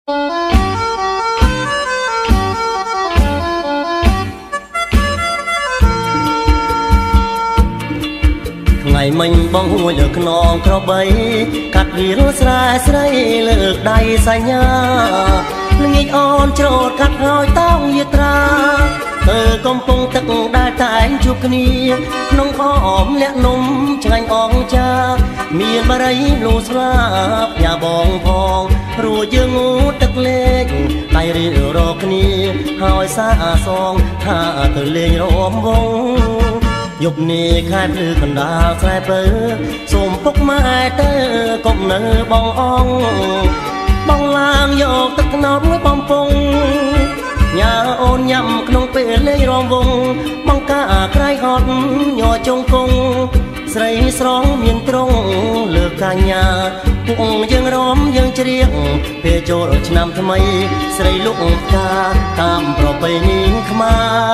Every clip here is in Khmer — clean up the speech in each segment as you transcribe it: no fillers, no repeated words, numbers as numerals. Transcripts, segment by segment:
ngày mình bong hùi được non khóc bấy cắt vì rốt ra sấy lực đầy say nhá nghĩ on trột cắt hỏi tao như tra từ công pung tắc đai tại chụp kia nông khóm lẹ nôm chẳng ong cha miền ba đây lù sáp nhà bong phong rồi dương ngút tắc lê tay rìu rọc kia hỏi xa song tha từ lên rôm vong dục ni khai phư còn đào sai bơ xôm phúc mai tơ cộng nơ bong ong bong lang vô tất nóc với bong pung nhà ôn nhầm nông bể lấy rong vùng bong cả khai hót nhỏ trong cung sấy sóng miền trung lược cả nhà cùng dương róm dương chiếng về chỗ năm thay mây sấy lúc ca tam pro bay nín khma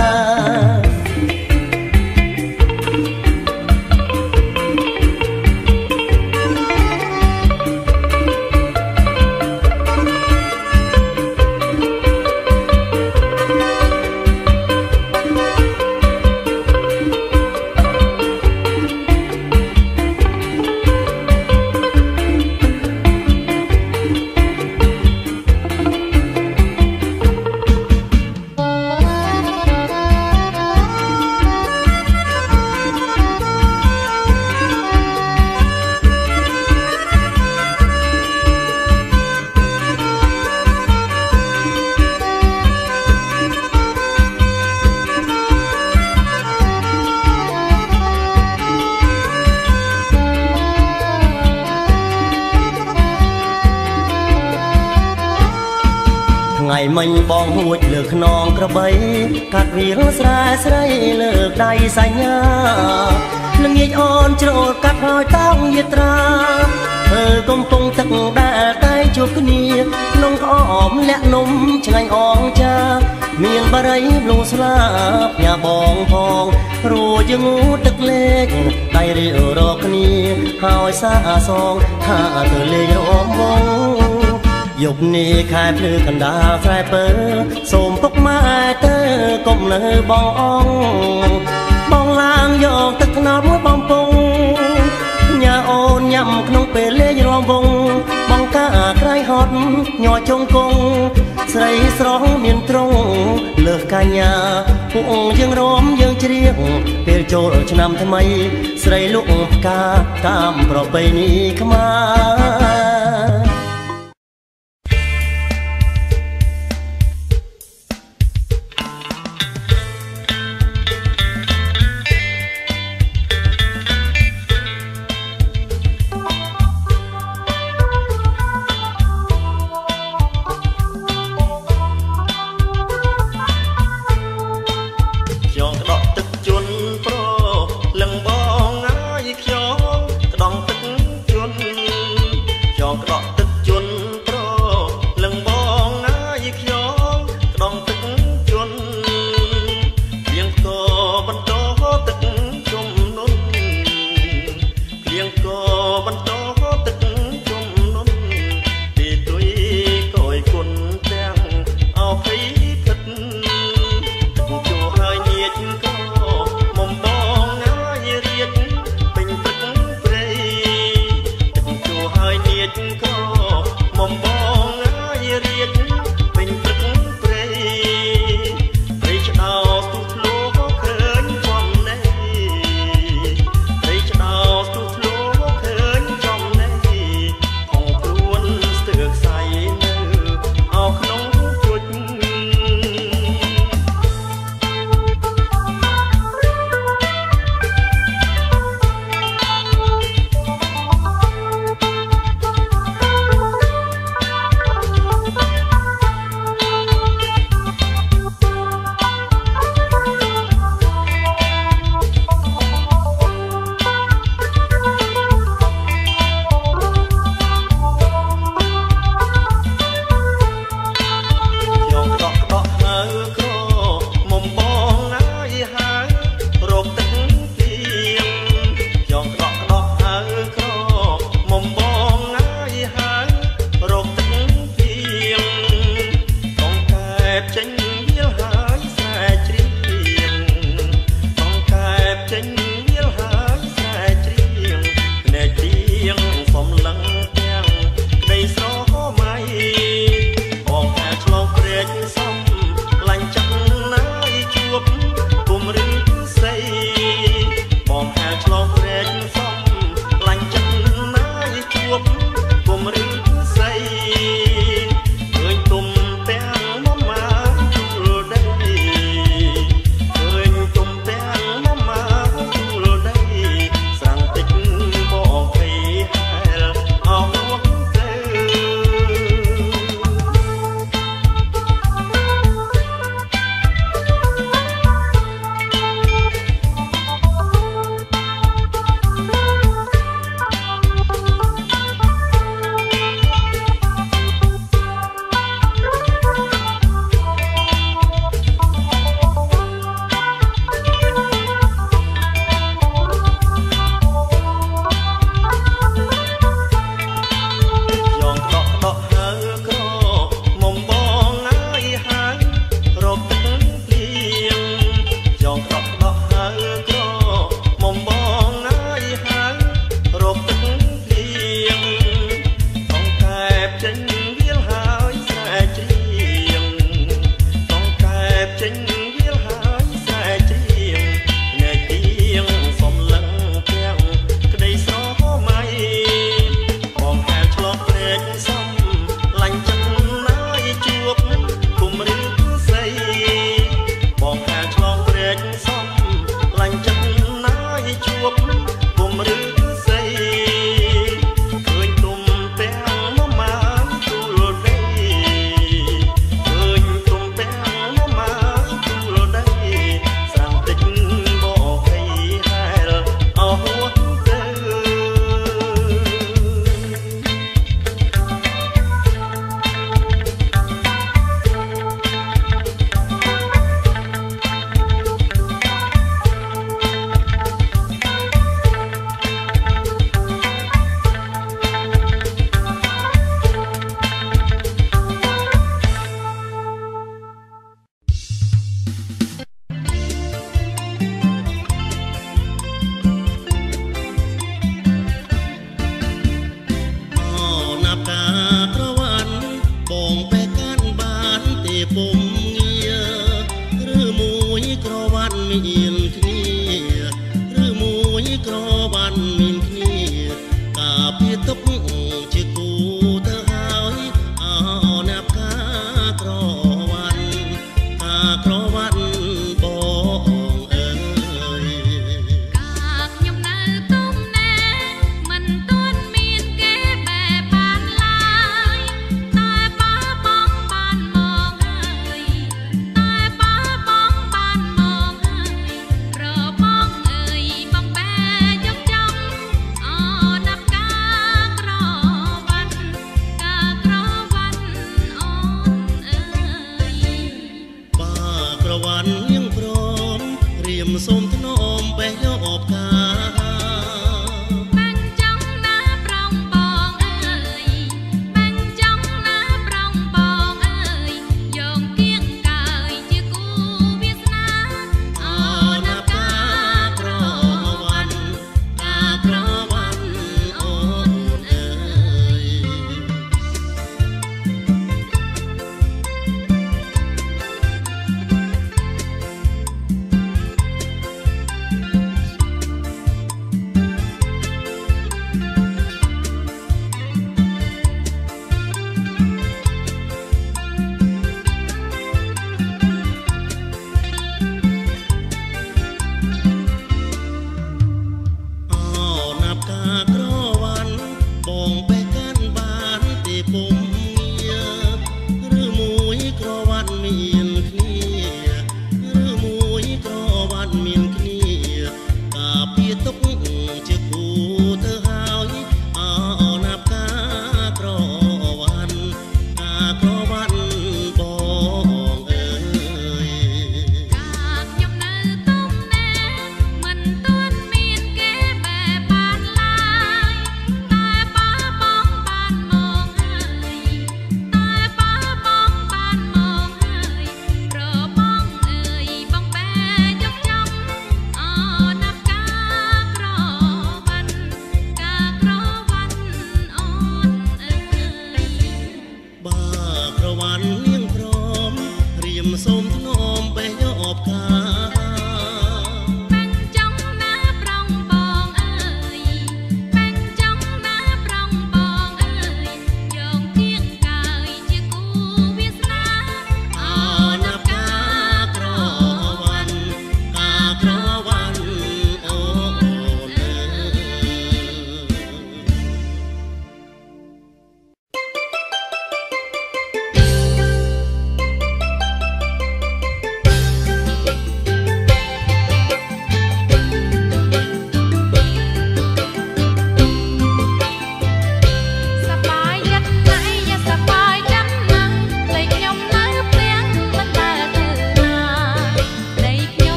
ngày mình bong hụt lược non cờ bay cắt vì rốt ra sấy lược đầy say nhá lưng nhị on trộn cắt hỏi tao như tra công pung tắc đã tay chụp kia nông khóm lẹ nôm chẳng ong cha miền ba đây lù sáp nhà bong phong rồi dương ngút tắc lê tay rìu rọc kia hỏi xa song tha từ lên ôm vong dục ni khai phư cần đào sai bơ xôm phúc mai tơ cộng nơ bong ong bong lang vô tất nóc với bong pung nhà ôn nhầm nông bể lê rong vùng bong cả khai hót nhỏ trong cung sấy sóng miền trung lược cả nhà cùng dương róm dương chiếng về chỗ năm thay mây sấy lúc ca tam pro bay ni khma សំឡាញ់ចិត្តណាយជួបគុំឬស្អីបងខាឆ្លងព្រែកសំឡាញ់ចិត្តណាយជួបគុំឬស្អីឃើញទុំទាំងមកមកទូលដីឃើញទុំទាំងមកមកទូលដីស្រាំតិចបោកអីហែលអស់ទៅ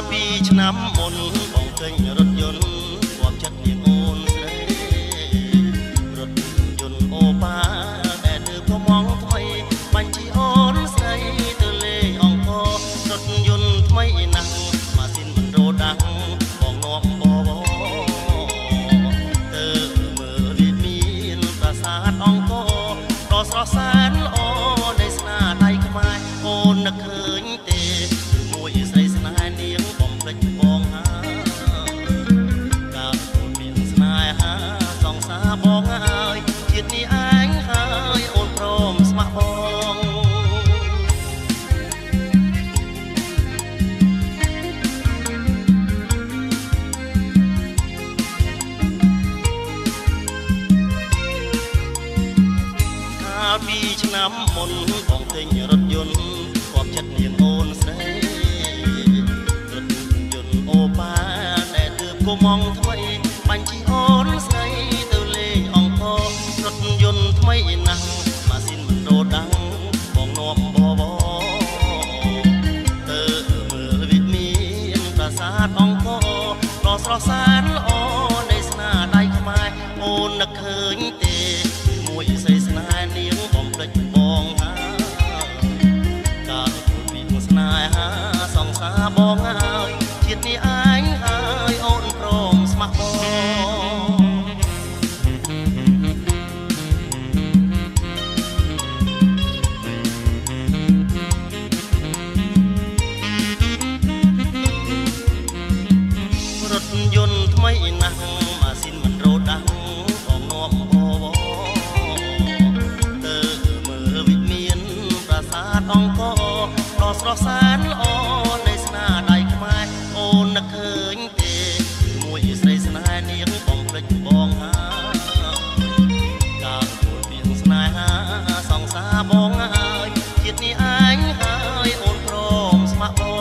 ពីឆ្នាំមុនបងឃើញរថយន្តគាត់ចិត្តនាងអូនស្រីរថយន្តអូប៉ាតែទើបក៏មកថ្មីបាញ់ជីអូនស្រីទៅលេងអង្គររថយន្តថ្មីណាស់ម៉ាស៊ីនមិនរោដាំងបងនាំបបទៅមើលវាមានប្រាសាទអង្គរដ៏ស្រស់ស្អាតល្អនៃស្នាដៃខ្មែរអូននឹកឃើញទេមួយស្រីស្នេហ៍នាងបំភ្លេចបងហាកាលអូនមានស្នេហាសងសាបងហើយជាតិនេះឯងហើយអូនព្រមស្ម័គ្របងកាលពីឆ្នាំមុនបងទិញរថយន្តគាត់ចិត្តនាងអូនស្រីរថយន្តអូប៉ាដែលទើបក៏មកថ្មីបាញ់ជីអូនស្រីទៅលេងអង្គររថយន្តថ្មីណាស់ម៉ាស៊ីនមិនរោដាំងបងនាំបបទៅមើលវាមានប្រាសាទអង្គរដ៏ស្រស់ស្អាតល្អនៃស្នាដៃខ្មែរអូននឹកឃើញទេមួយស្រីស្នេហ៍នាងបំភ្លេចបងហាកាលអូនមានស្នេហាសងសាបងហើយជាតិនេះឯងហើយអូនព្រមស្ម័គ្របងរថយន្តថ្មីណាស់ម៉ាស៊ីនមិនរោដាំងបងនាំបបទៅមើលវិមានប្រាសាទអង្គរដ៏ស្រស់ស្អាតល្អនៃស្នាដៃខ្មែរអូននឹកឃើញទេមួយស្រីស្នេហ៍នាងបំភ្លេចបងហាកាលអូនមានស្នេហាសងសាបងហើយជាតិនេះឯងហើយអូនព្រមស្ម័គ្របង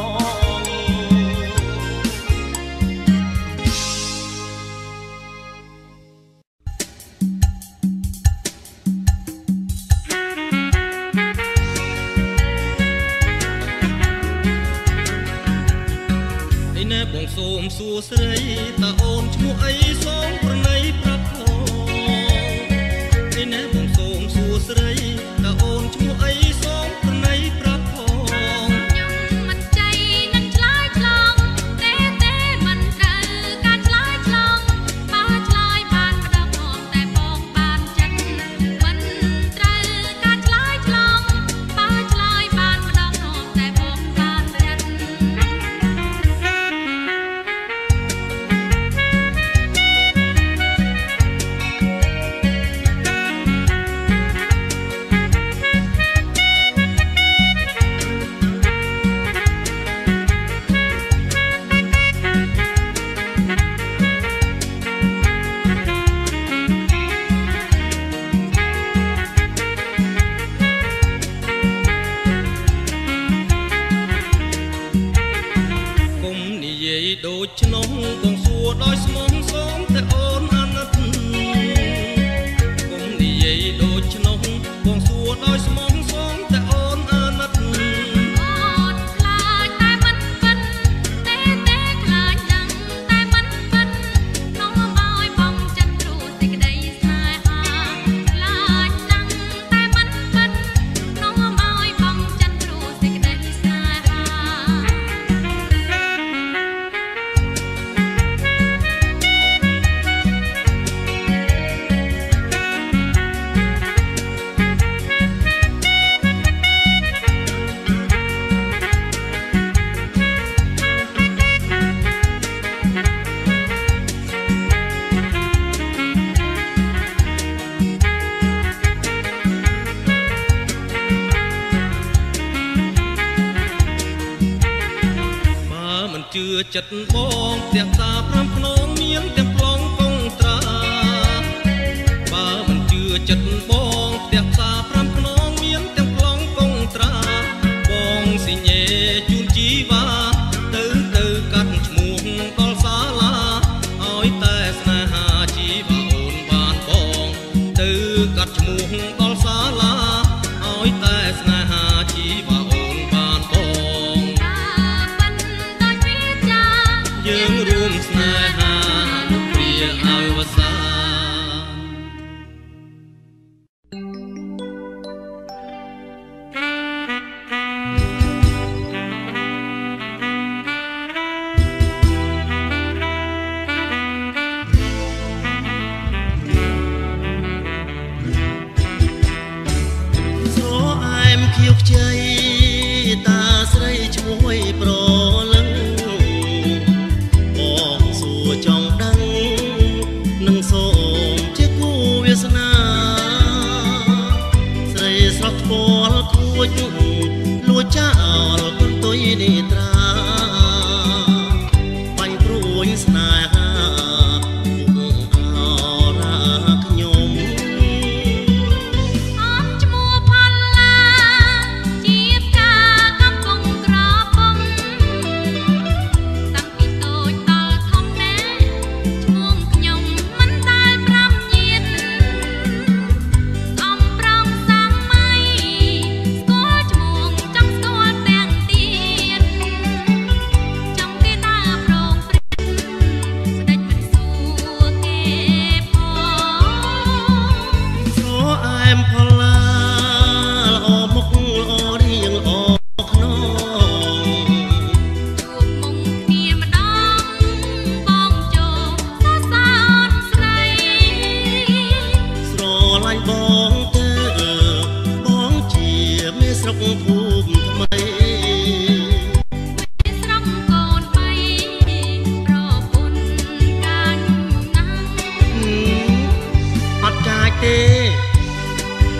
បងសូមសួរស្រីតើអូនឈ្មោះអីសូមប្រណីប្រាប់ផងឯណែបងសូមសួរស្រីតើអូនឈ្មោះអីសូមប្រណីប្រាប់ផងខ្ញុំមិនចៃនឹងឆ្លើយឆ្លងទេមិនត្រូវការឆ្លើយឆ្លងបើឆ្លើយបានម្ដងតែបងបានចិត្តមិនត្រូវការឆ្លើយឆ្លងបើឆ្លើយបានម្ដងតែបងបានចិត្តដូចឆ្នាំបងសួរដោយស្មងសូមតែអូនអាណិតគុំនិយាយដូចឆ្នាំបងសួរដោយស្មងសូមតែអូនអាណិតអូនខ្លាចតែមិនពិតទេខ្លាចដឹងតែមិនពិតនាំឲ្យបងចិត្តព្រោះសេចក្តីស្នេហាខ្លាចដឹងតែមិនពិតនាំឲ្យបងចិត្តព្រោះសេចក្តីស្នេហាជឿចិត្តបងផ្ទះតា5ខ្នងមានទាំងប្លង់កងត្រាបើមិនជឿចិត្តបងផ្ទះតា5ខ្នងមានទាំងប្លង់កងត្រាបងស៊ីញេជូនជីវ៉ាទៅកាត់ឈ្មោះដល់សាលាឲ្យតែស្នេហាជីវ៉ាអូនបានបងទៅកាត់ឈ្មោះដល់សាលាឲ្យតែស្នេហាជីវ៉ាអូនបានបងមិនដូចវាចា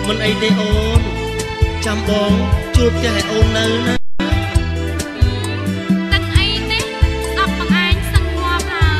មិនអីទេអូនចាំបងជួបផ្ទះឲ្យអូននៅណាទាំងអីទេស្អប់បងឯងសឹងងាប់ហើយ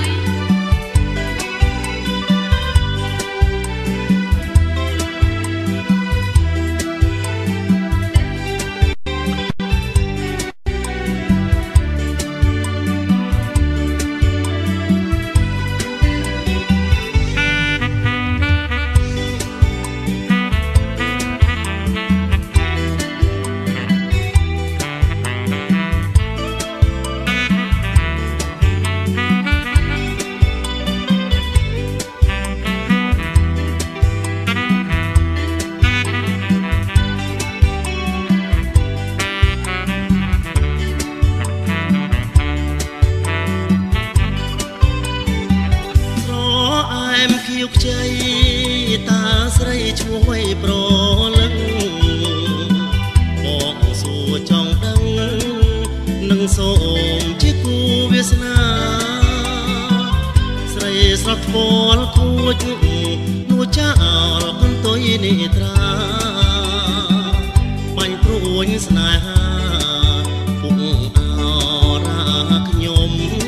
ខ្ចីតាស្រីជួយប្រលឹងបងសួរចង់ដឹងនឹងសូមជាគូវាសនាស្រីស្រត់ថ្មល់គួចនួចាអលកន្ទុយនេត្រាបាញ់ព្រួញស្នេហាពុកអរាខ្ញុំ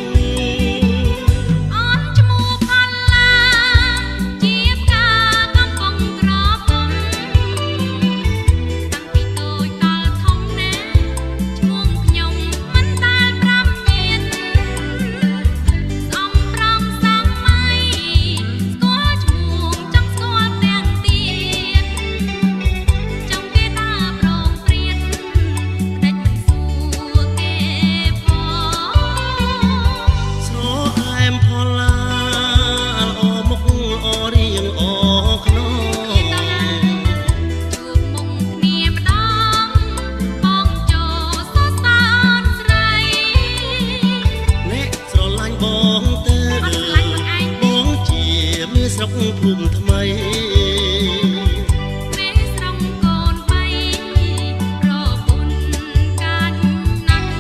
ភូមិថ្មីមេស្រងកូនបីរបុនកាច់ណាស់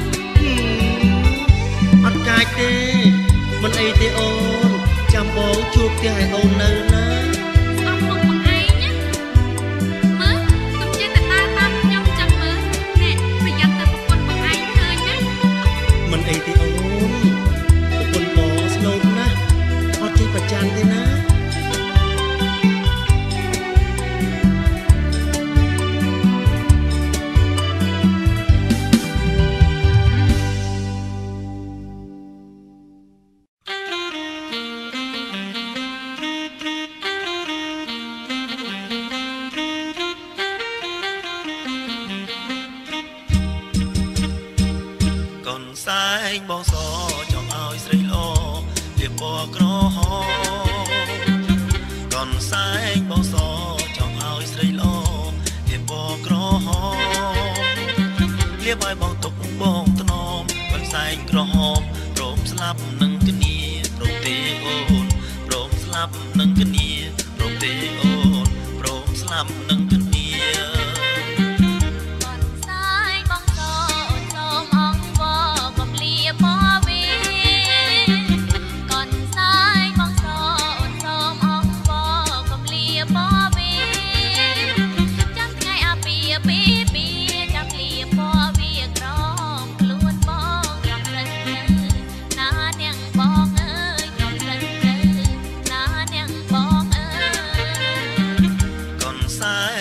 អត់កាច់ទេមិនអីទេអូនចាំបងជួបផ្ទះឲ្យអូននៅណាស្អប់មកបងឯងណាមើលកុំចេះតែដើរតាមខ្ញុំចាំមើលនេះប្រយ័ត្នទៅប្រពន្ធបងឯងឃើញណាមិនអីទេអូនប្រពន្ធបងស្លូតណាស់អត់ចេះប្រចាំទេណាសែងបងសចង់ឲ្យស្រីល្អលៀបពណ៌ក្រហមកូនសែងបងសចង់ឲ្យស្រីល្អលៀបពណ៌ក្រហមលៀបឲ្យបងទុកបងថ្នមមិនសែងក្រហមព្រមស្លាប់នឹងគ្នាព្រមទេអូនព្រមស្លាប់នឹងគ្នាព្រមទេអូនព្រមស្លាប់នឹងគ្នាสาย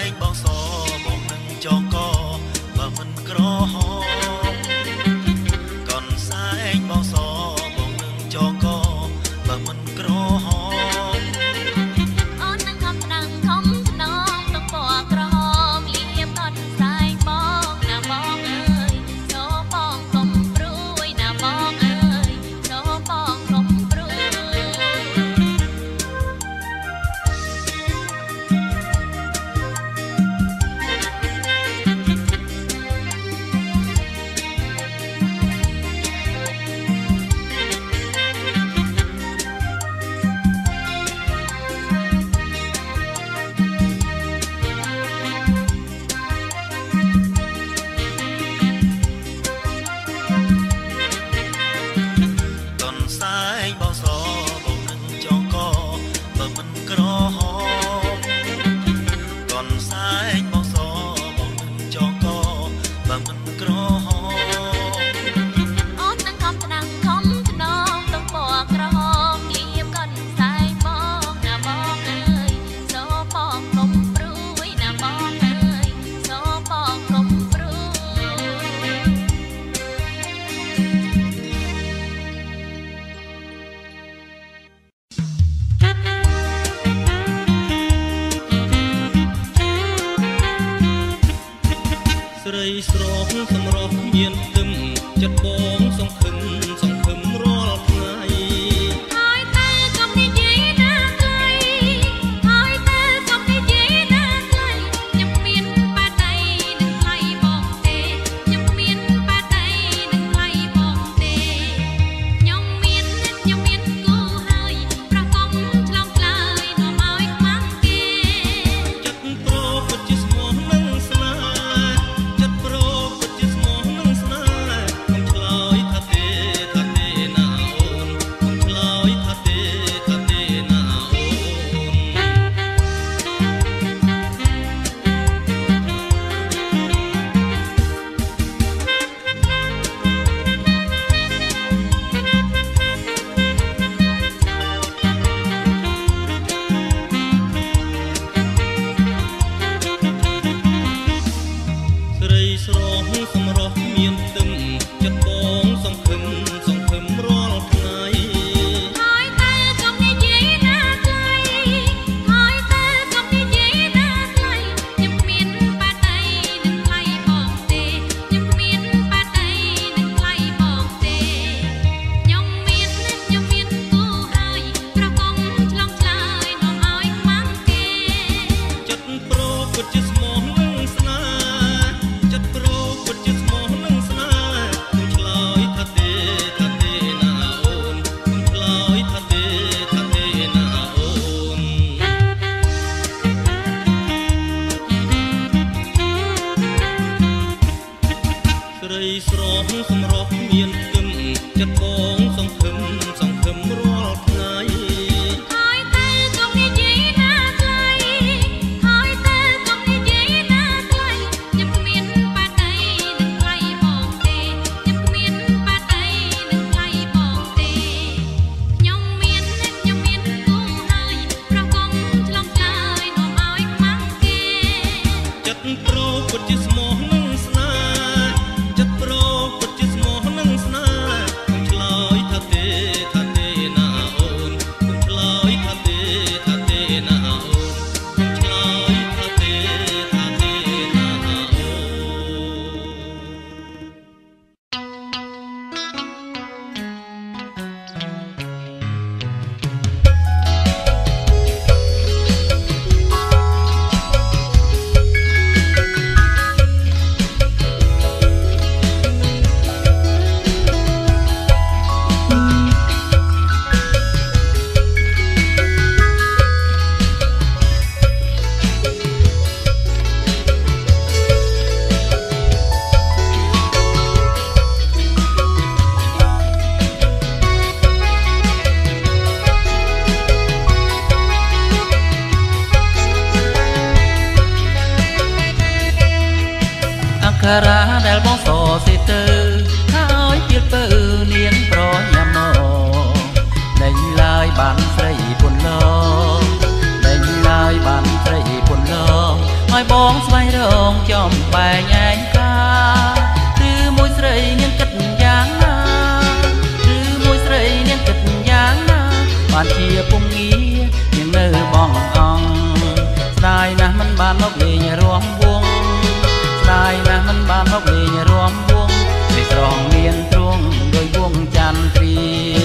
ការ៉ាដែលបងសរសេរទៅថាឲ្យទៀតពើនាងប្រញាំមកលែងឡើយបានស្រីពុនឡងលែងឡើយបានស្រីពុនឡងឲ្យបងស្វែងរកចំបែងឯងកាឬមួយស្រីនាងគិតយ៉ាងណាឬមួយស្រីនាងគិតយ៉ាងណាបានជាពុំងារនាងនៅបងអង្គស្ដាយណាស់មិនបានមកលេងរួមវងស្ដាយណាស់មិនបានមកលេងរួមវងពីស្រងមានទ្រង់ដោយវងចន្ទ្រី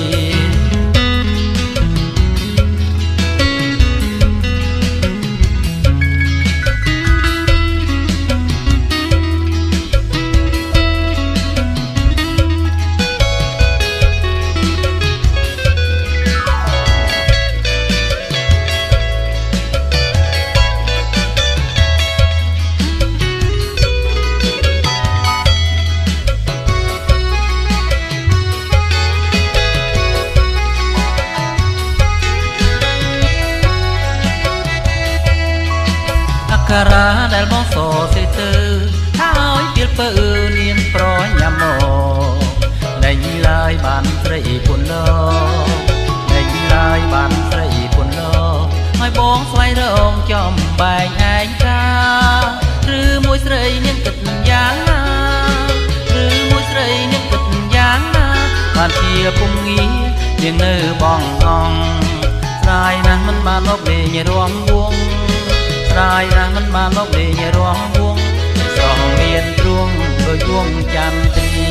ការ៉ាដែលបងសរសេរទៅថាឲ្យទៀតពើនាងប្រញាំមកលែងឡើយបានស្រីពុនឡងលែងឡើយបានស្រីពុនឡងឲ្យបងស្វែងរកចំបែងឯងកាឬមួយស្រីនាងគិតយ៉ាងណាឬមួយស្រីនាងគិតយ៉ាងណាបានជាពុំងារនាងនៅបងអង្គស្ដាយណាស់មិនបានមកលេងរួមវងស្ដាយណាស់មិនបានមកលេងរួមវងស្រស់មានទ្រង់ដោយវងចន្ទ្រី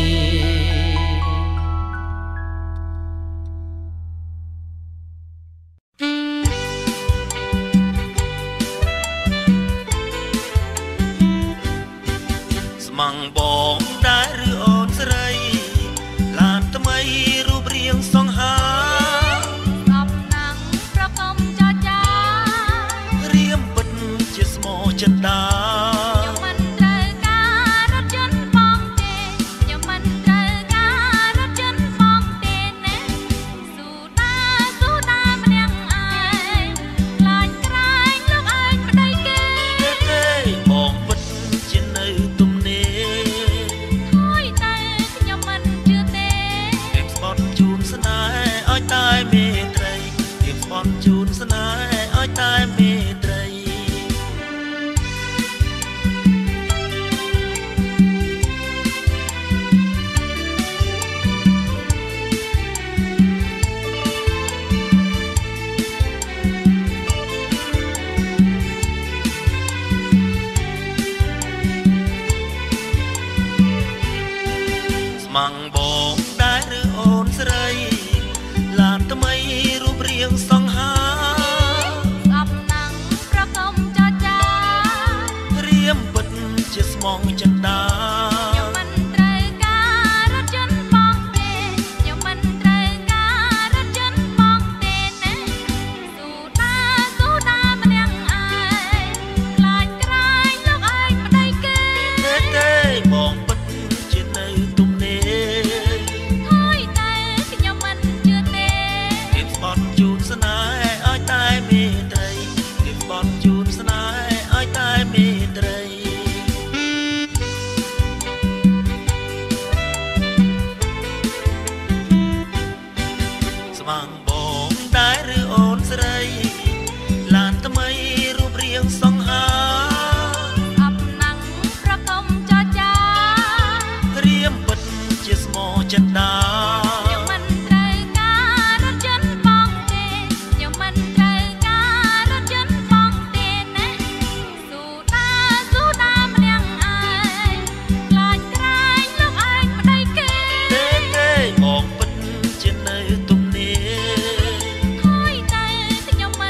ស្មងបងដែរឬអូនស្រីឡានថ្មីរូបរាងសង្ហាកំណាំងប្រកុំចចារៀមពិតជាស្មោចិនដាខ្ញុំមិនត្រូវការរថយន្តបងទេខ្ញុំមិនត្រូវការរថយន្តបងទេណាស៊ូតាម្នាក់ឯងខ្លាចក្រែងលោកឯងប្តីគេទេបងពិតជានៅទំនេរហើយតែខ្ញុំមិនជឿទេរៀបស្បត់ជូនស្នេហ៍ឲ្យតែមេត្រីរៀបស្បត់ជូនស្នេហ៍ឲ្យតែមេត្រីស្មងបងដែរឬអូនស្រីឡានថ្មីរូបរាងសង្ហាកំណាំងប្រកុំចចារៀមពិតជាស្មងចិនដាខ្ញុំមិនត្រូវការរថយន្តបងទេខ្ញុំមិនត្រូវការរថយន្តបងទេណាស៊ូតាម្នាក់ឯងខ្លាចក្រែងលោកឯងប្តីគេទេបងពិតជានៅទំនេរហើយតែខ្ញុំមិនជឿទេរៀបស្បត់ជូនស្នេហ៍ឲ្យតែមេត្រីរៀបស្បត់ជូនស្នេហ៍ឲ្យតែមេត្រីស្មងបងដែរឬអូនស្រីឡានថ្មីរូបរាងសង្ហាកំណាំងប្រកុំចចារៀមពិតជាស្មោចិនដាខ្ញុំមិនត្រូវការរថយន្តបងទេខ្ញុំមិនត្រូវការរថយន្តបងទេណាស៊ូតាម្នាក់ឯងខ្លាចក្រែងលោកឯងប្តីគេទេបងពិតជានៅទំនេរហើយតែខ្ញុំមិន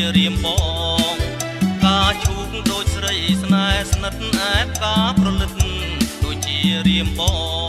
រៀមបងការឈូកដូចស្រីស្នេហ៍ស្និទ្ធអែបការប្រលឹកដូចជារៀមបង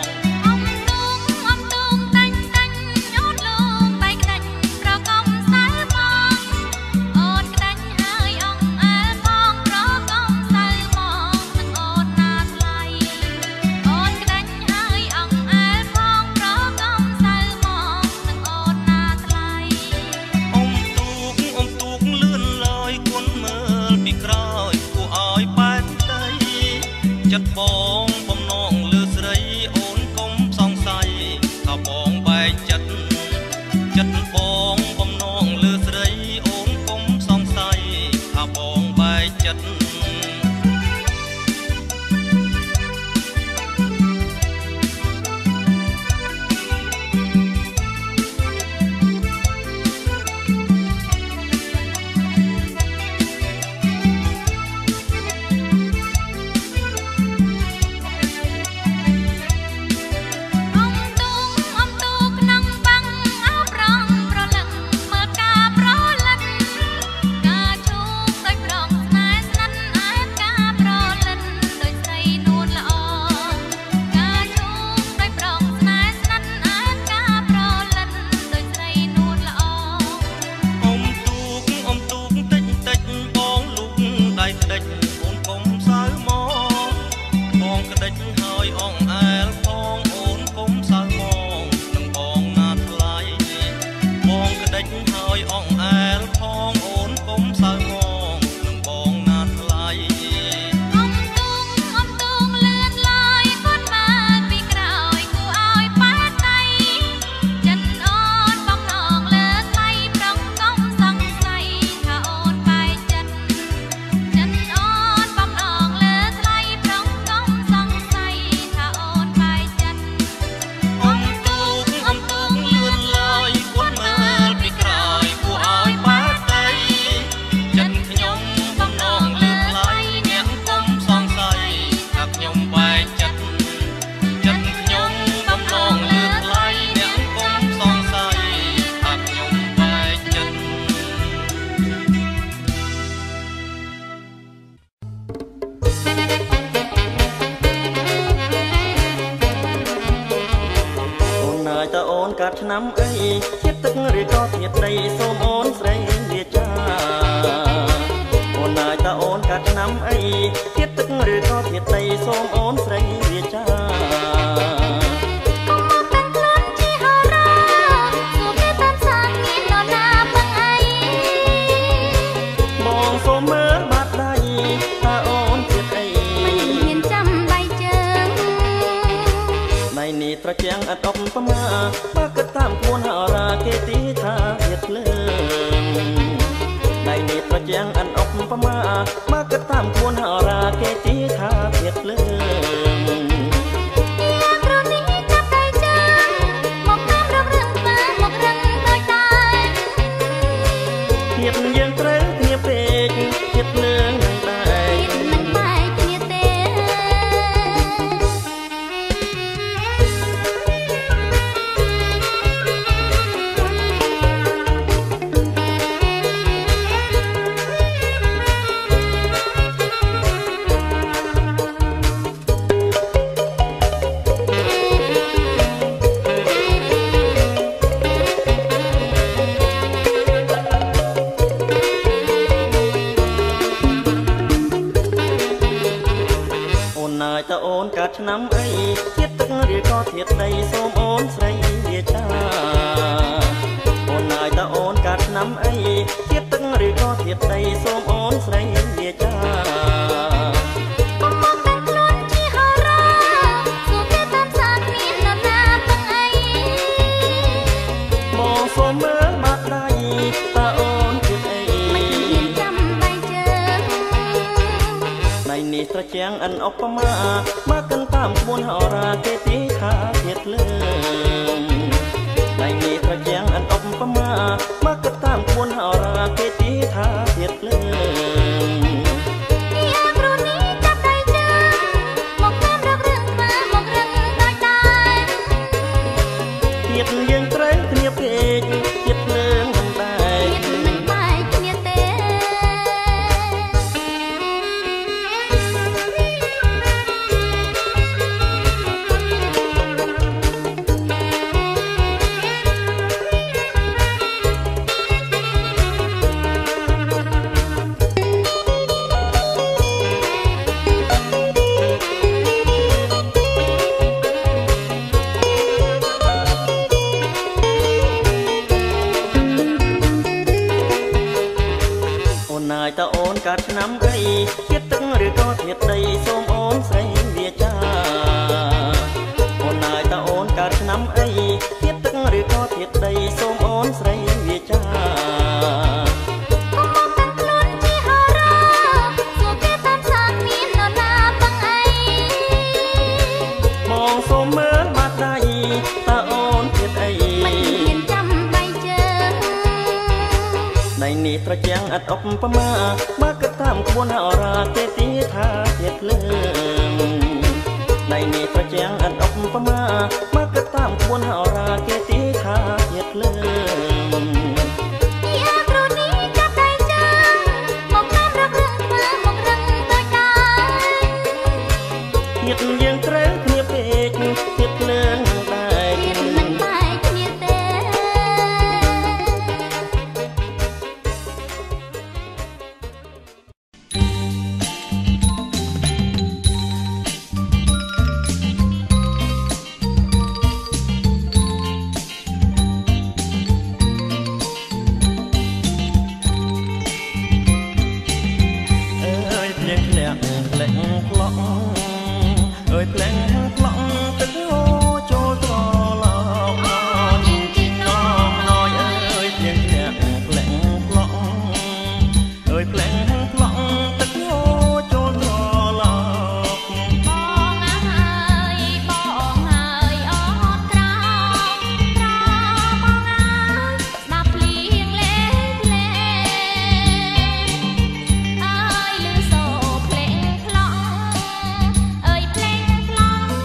ចិត្តបងបំណងលើស្រីអូនកុំសង្ស័យថាបងបែកចិត្តចិត្តបងបំណងលើស្រីអូនកុំសង្ស័យថាបងបែកចិត្តកាត់ឆ្នាំអីជាតិទឹកឬក៏ធាតុដីសូមអូនស្រីវាចាអូនណាយតើអូនកាត់ឆ្នាំអីជាតិទឹកឬក៏ធាតុដីសូមអូនស្រីវាចាបងសូមមើលបាត់ដៃតើអូនជាតិអីមិនមានចាំដៃជើងដៃនេះត្រជាំងអត់អប់ប្រមាបើគិតតាមខ្លួនហរាគេទីថាធាតុភ្លើងដៃនេះត្រជាំងអត់អប់ប្រមាបើគិតតាមខ្លួនហរាគេទីថាធាតុភ្លើងយើងត្រូវគ្នាពេកចិត្តលឿងនឹងដែរមិនបែកគ្នាទេតើអូនកាត់ឆ្នាំអីជាតិទឹកឬក៏ធាតុដីសូមអូនស្រីវាចាអូនណាយតើអូនកាត់ឆ្នាំអីជាតិទឹកឬក៏ធាតុដីសូមអូនស្រីវាចាបងសូមមើលបាត់ដៃតើអូនជាតិអីមិនមានចាំដៃជើងដៃនេះត្រជាំងអិនអប់ប្រមាបើកិនតាមក្បួនហរាគេទីថាធាតុភ្លើងដៃនេះត្រជាំងអិនអប់ប្រមាបើកិនតាមក្បួនហរាគេទីថាធាតុភ្លើងយើងត្រូវគ្នាពេកចិត្តភ្លើងមិនបែកគ្នាទេនេះត្រជាំងអត់អុកប្រមាបើគិតតាមក្បួនហោរាទេទីថាទៀតភ្លើងដៃនេះត្រជាំងអត់អុកប្រមាបើគិតតាមក្បួនហោរាទេទីថាទៀតភ្លើងយើងត្រូវគ្នាពេកទៀតភ្លើងដែរទៀតមិនបែកគ្នាទេអើយភ្លេងធ្លាក់ភ្លេងក្លោក់អើយភ្លេងក្លង់ទឹកហូរចូលត្រឡប់ជីងជីណងណយអើយភ្លេងធ្លាក់ភ្លេងក្លង់អើយភ្លេងក្លង់ទឹកហូរចូលត្រឡប់បងអើយបងអើយអត់ក្រោមត្របងអើយស្ដាប់ភ្លៀងលេងភ្លេងអើយលឺសូរភ្លេងក្លង់អើយភ្លេងក្លង់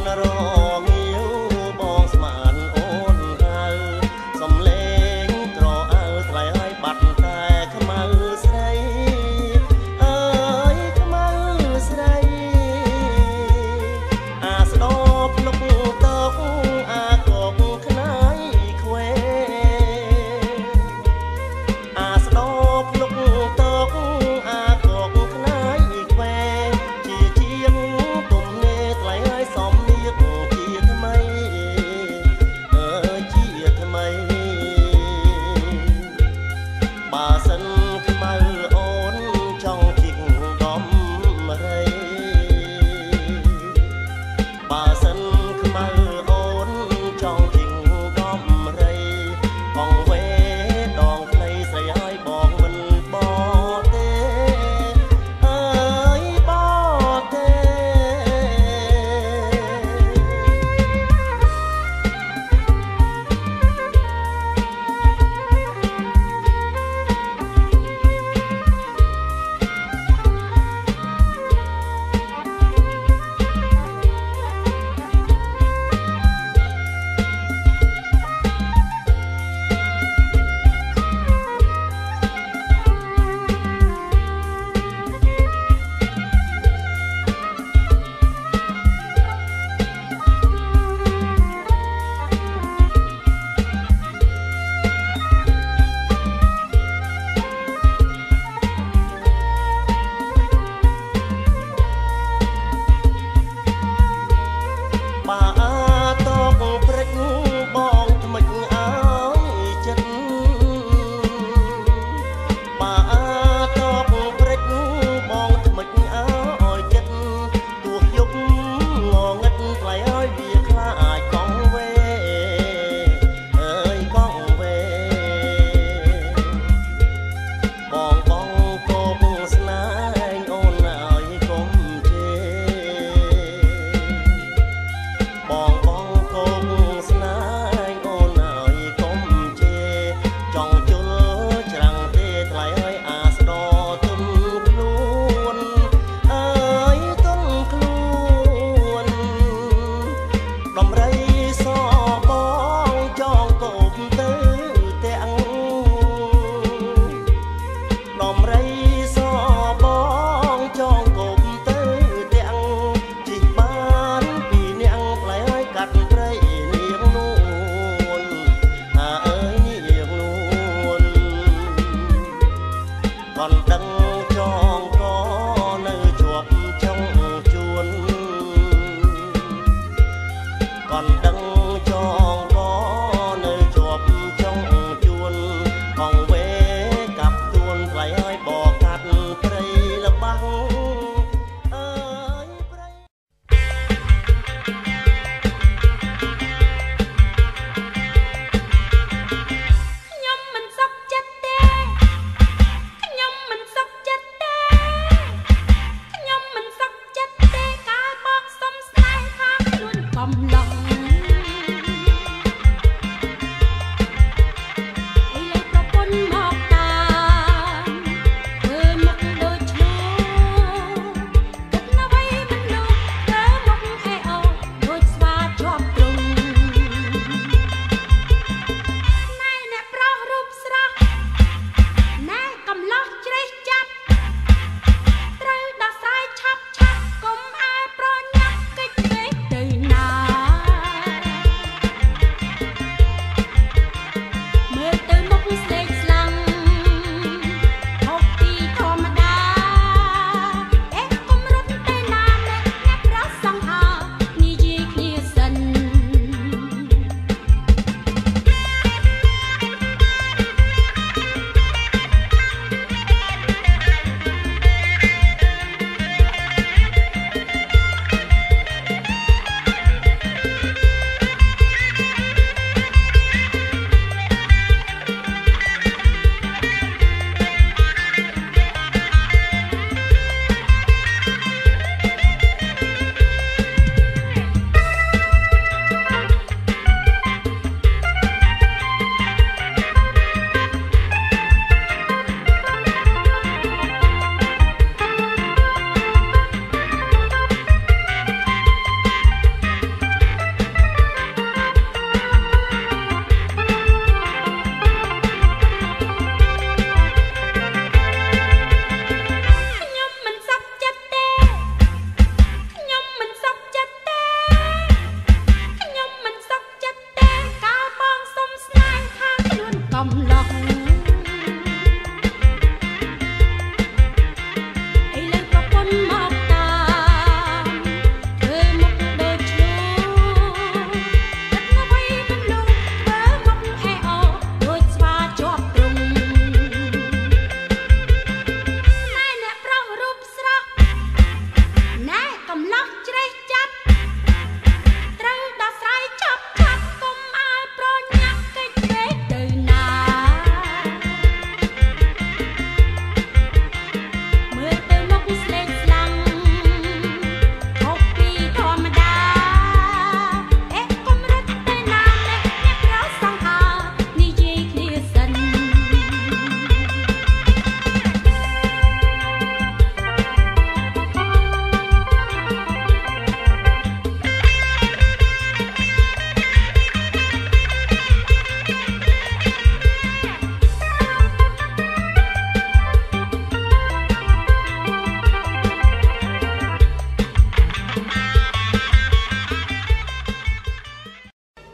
រងាវបងស្មានអូនហៅសំលេងត្រអើថ្លៃឲ្យបាត់តែខ្មៅស្រីអើយខ្មៅស្រីអាស្ដោភ្លុកតកអាកបខ្នាយខ្វែអាស្ដោភ្លុកតកអាកបខ្នាយខ្វែជាជាងទុំនេថ្លៃឲ្យសំនៀកជាថ្មីអើយជាថ្មីបើសិនខ្មៅអូនចង់ជីកដំរីបើសិនខ្មៅអូនចង់ជីកដំរីបងវេដងខ្លីស្រីឲ្យបងមិនបទេអើយបទេ Hãy subscribe cho kênh Ghiền Mì Gõ để không bỏ lỡ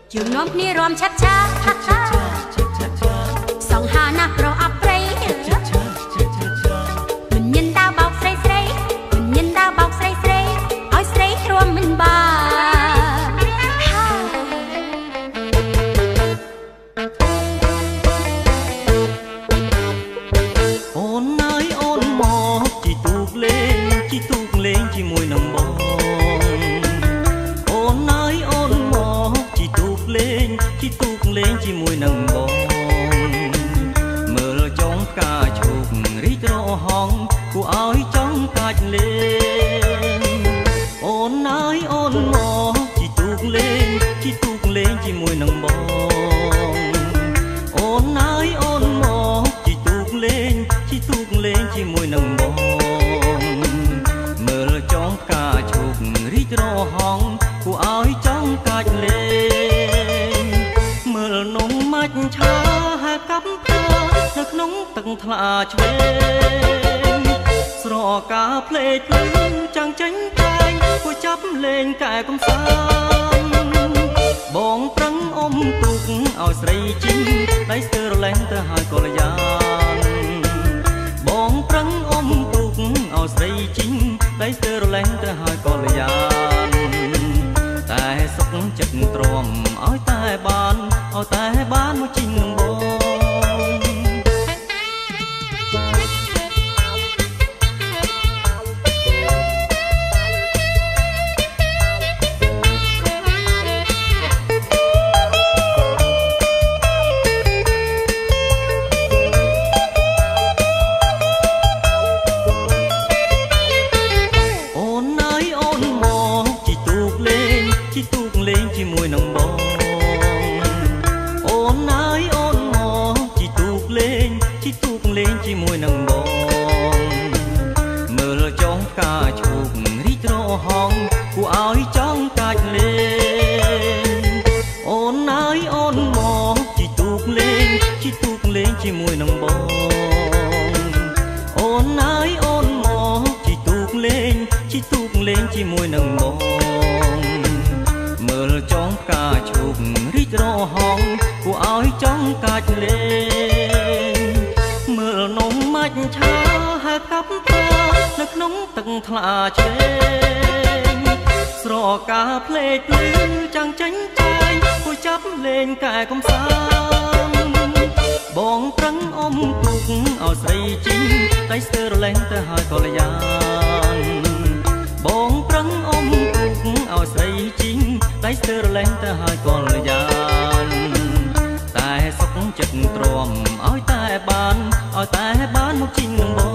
យើងនាំគ្នារំឆាប់ឆាសង្ហាណាប្រអប់ព្រៃមិនញិនតើបោកស្រីស្រីមិនញិនតើបោកស្រីស្រីឲ្យស្រីទ្រាំមិនបានអូនអើយអូនមកជីទូកលេងជាមួយនឹងបងអូនអើយអូនមកជីទូកលេងជាមួយនឹងបងមើលចុងផ្កាឈូករីករហងគួរឲ្យចង់កាច់លេងអូនអើយអូនមកជីទូកលេងជាមួយនឹងបងអូនអើយអូនមកជីទូកលេងជាមួយនឹងបងមើលចុងផ្កាឈូករីករហងគួរឲ្យចង់កាច់លេងមើលនំមាច់ឆាហាកាប់ផ្កានៅក្នុងទឹកថ្លាឆ្វេងស្រកាភ្លេចភ្លឺចាំងចេញតែងគួរចាប់លេងកែកំសាន្តបងប្រឹងអុំទូកឲ្យស្រីជីងដៃស្ទើរលែងទៅហើយកល្យានបងប្រឹងអុំទូកឲ្យស្រីជីងដៃស្ទើរលែងទៅហើយកល្យានតែសុខចិត្តទ្រាំឲ្យតែបានមកជីងនឹងបងជាមួយនឹងបងអូនអើយអូនមកជីទូកលេងជាមួយនឹងបងមើលចុងផ្កាឈូករីករហងគួរឲ្យចង់កាច់លេងអូនអើយអូនមកជីទូកលេងជាមួយនឹងបងអូនអើយអូនមកជីទូកលេងជាមួយនឹងបងមើលចុងផ្កាឈូករីករហងគួរឲ្យចង់កាច់លេងមើលនំមាច់ឆាហាកាប់ផ្កានៅក្នុងទឹកថ្លាឆ្វេងស្រកាភ្លេចភ្លឺចាំងចេញចាយគួរចាប់លេងកែកំសាន្តបងប្រឹងអុំទូកឲ្យស្រីជីងដៃស្ទើរលែងទៅហើយកល្យានបងប្រឹងអុំទូកឲ្យស្រីជីងដៃស្ទើរលែងទៅហើយកល្យានតែសុខចិត្តទ្រាំឲ្យតែបានមកជីងនឹងបង